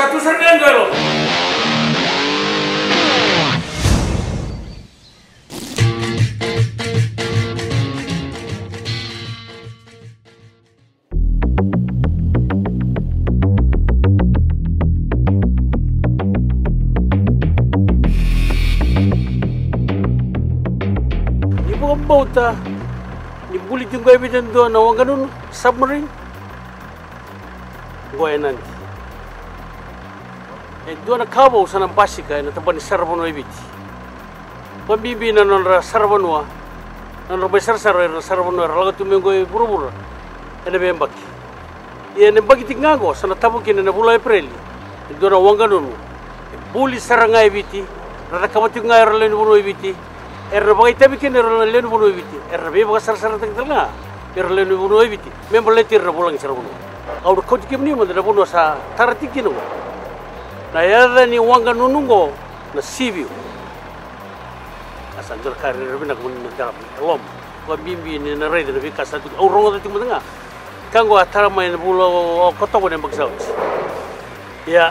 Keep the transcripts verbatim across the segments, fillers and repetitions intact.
satu serpihan duelo. Ibu bauta, ni bulit yung gawin dyan doon na wang ganun submarine. Goy nanti. E doon na kabaw sa ng pasika na tapan ni Sarabano ibiti. Pambibi na nun ra Sarabano, nun ra bay sarsaro ra Sarabano ra lagat yung goy buru-buru. Ano ba yung baki? Iyan yung bagitik nga ko sa natabukin na bula April. E doon na wang ganun. Bulit saranga ibiti, ratakamat yung nga ra len buno ibiti. Erra bagay tabi kin erra len buno ibiti. Erra bay baga sarsaro tagtal nga. Erra len buno ibiti. Member letir ra bulang Sarabano. Aur kau tikim ni mana buno sa taratikin ko. Na yada ni wanga nunungo na sibiu. Asan dor karir bina kun ngarap lom. Ko bimbi ni na rede na bika sa aur rongo tikim nga. Kanggo atara main bulo koto ko nem bagsaw. Ya.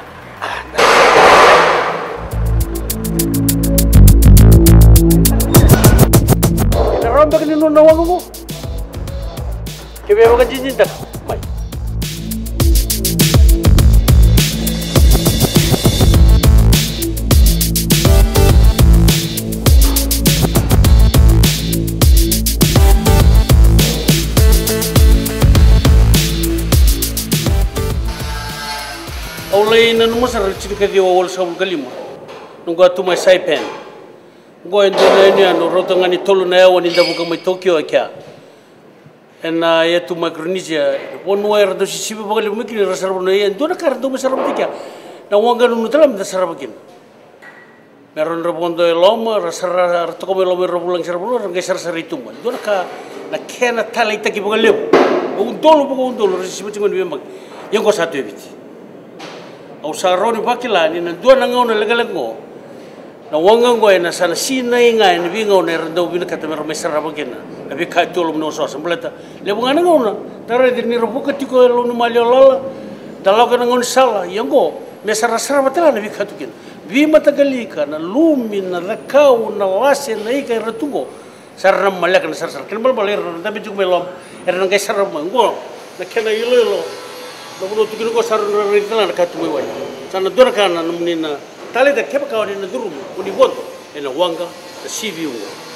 Na romba kin nunungo wango ko. Kebe baga jinjin tak. Mai. Oleh na nung masar cerita dia awal sabul kalima, nunggu atu mai Saipan, gua yang dulu ni anu rotongan ni tolu na yawan inda bukan mai Tokyo aja, ena ya tu Micronesia, pon nuai rado si siapa bagai mungkin rasa rabu na ya, dua nak rado masar rabu tiga, na wangan nu telam dasar rabu kin, meron rabu ondo loma rasa rado kau meloma rabu lang rabu lang gesar sar itu man, dua nak na kena talai taki bagai leu, undolo bagai undolo rasa siapa cuma dua mak, yang kau satu ebit. Au saroni bakila ni na dua nangau na legalengo na wangang go na sana sina inga ni bingo na rendo bin kata mer mesar bagena na bi ka tolum no so sembleta le bunga nangau na tare di ni robuka tiko lo no malio lala dalaga nangau sala yango mesar sara batala na bi ka tukin bi matagalika na lumi na rakau na wase na ika retungo sarna malak na sar sar kelbal baler na bi juk melom er nang kai sar mango na kena yelo Namun tu kini kau sarun rintang nak katu mewah. Sana dua kan namun ina tali dah kepa kau ina dulu, uni buat, ina wanga, the C V U.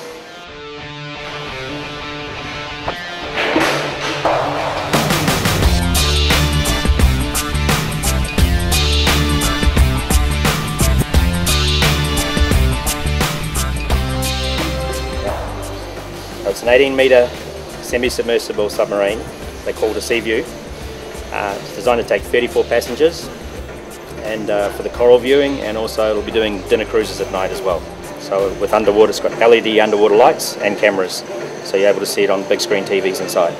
It's an eighteen metre semi-submersible submarine. They call it a Sea View. Uh, it's designed to take thirty-four passengers and uh, for the coral viewing, and also it'll be doing dinner cruises at night as well. So with underwater, it's got L E D underwater lights and cameras, so you're able to see it on big screen T Vs inside.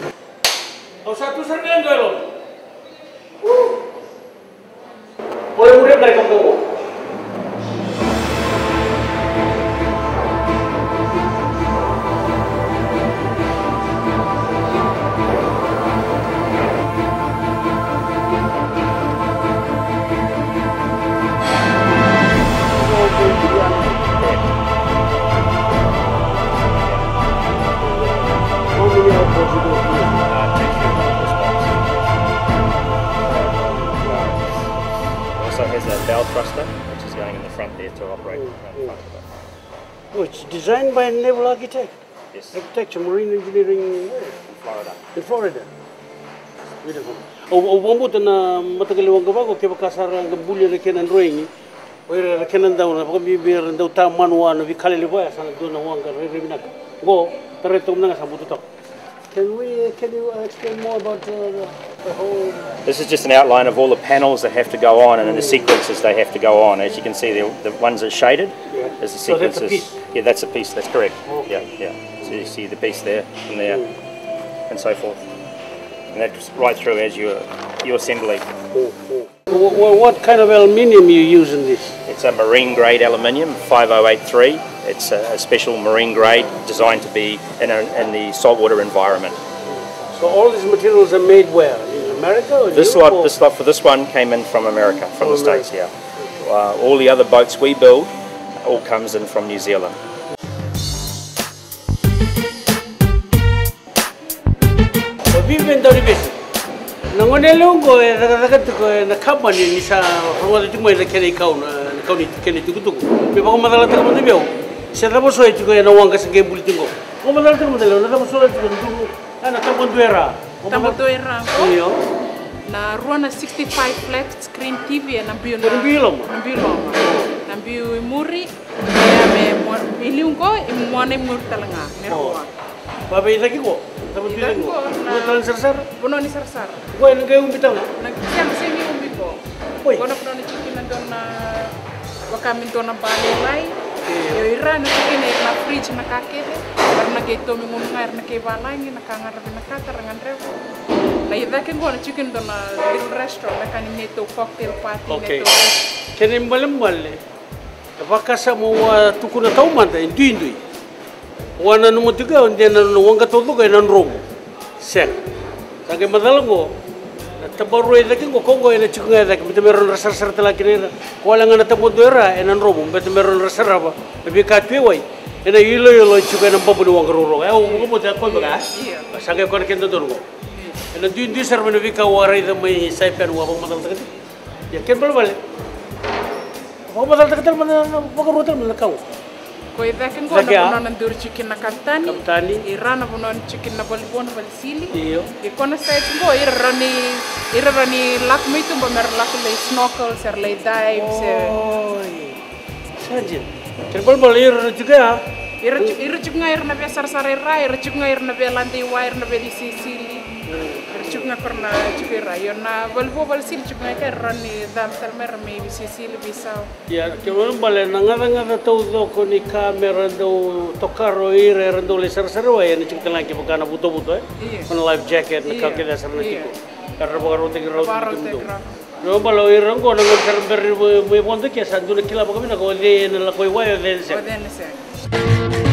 Also has a bow thruster, which is going in the front there to operate in front of it. Oh, it's designed by a naval architect. Yes. Architecture, marine engineering. In Florida. In Florida. Beautiful. Oh, wambo na matagal wang gabago kaya kasar ang bulya na kenan drawing. Oy kenan daw na pag bibir daw ta manwa na bikali liba sa do na wang ririnak. Go, taretom na sa buto. Can we, can you explain more about uh, the whole... This is just an outline of all the panels that have to go on and the sequences they have to go on. As you can see, the, the ones that are shaded, yeah. There's the sequences. So that's a piece? Yeah, that's a piece, that's correct. Okay. Yeah, yeah. So you see the piece there and there Mm. and so forth. And that's right through as you you assembly. Mm. Mm. Well, what kind of aluminium you use in this? It's a marine grade aluminium, five oh eight three. It's a, a special marine grade designed to be in, a, in the saltwater environment. So all these materials are made where? In America or This Europe lot, or- this lot for this one came in from America, from the From States, yeah. Uh, all the other boats we build all comes in from New Zealand. Viven dari besi. Nangone lungo e raga ko na company ni sa rongo de mo na kene kau na kau ni kene tuku tuku. Pe ba ko madala ta mo de beo. Se rabo so e ko na wanga se game bultingo. Ko madala ta mo de na rabo so e ko tuku. Ana ta mo duera. Tamo doera ko. Iyo. Na ruana sixty-five flat screen T V na bio na. Ko bilo mo. Na bio na bio muri ya me mo iliungo i mo na mo talanga me roa. Ba be ita ki ko. Ta mo Ita bilo. ko Ko na- tan sar sar. Bono ni sarsar. Ko en ga um bitang. Na siang sini umbi ko. Oi. Bono bono ni chicken na don na wakamin to na bale lai. Yo ira na chicken na fridge na kakele. Karena kay to mi ngun ngar na kay balay na kangar na katarangan revo. Na ida ken go na chicken don na little restaurant na kanin neto cocktail party Okay. neto. Kene mbale-mbale. Vakasa mo wa tukuna taumanda indui-indui. Wana no mutiga onde na no wanga todo ga nan romo. Sek. Sange madalango. Tabaru ida kingo kongo ina chikunga ida kete meron rasar sar tala kinera. Wala nga natabo doera enan romo bete meron rasar aba. Be ka twewai. Ina yilo yilo chikuga nan babu wanga roro. Eh o mo ta ko baga. Iya. Sange kon kendo dorgo. Ina duin-duin sar mena vika wara ida mai saipan wa bang madal takati. Ya ken bal-bale. Wa madal takati mana baga rotel mana kau. Ko ida ken go Lagi, ah? na bono na dur chicken na kaptani. Kaptani. Ira na bono chicken na balibon balisili. Iyo. E kona sa go ira rani ira rani lak mitu ba mer lak le snorkel ser le dive ser. Oi. Sajin. Ken bal-bale ir juga. Ira ira chicken ira na be sar sar ira ira chicken ira na be landi wa ira na be di sisili. Ira chicken korna chicken ira yo na balbo balisili chicken ka rani dam tar mer me di sisili bisao. Ya, ken bal-bale nangada-ngada tau do ko ni kamera do tokaro ir rando le sar-sar wa ya ni chikta lagi bukana buto-buto eh. Iya. Kon life jacket na Iya. kau keda sar na Iya. tiko. Karena baga rote ki rote Baro ki te do. gra. No balo ir rango na ngon sar ber mo bonde ke sa duna kila baga mina ko de na la koi wa de se. O dene se.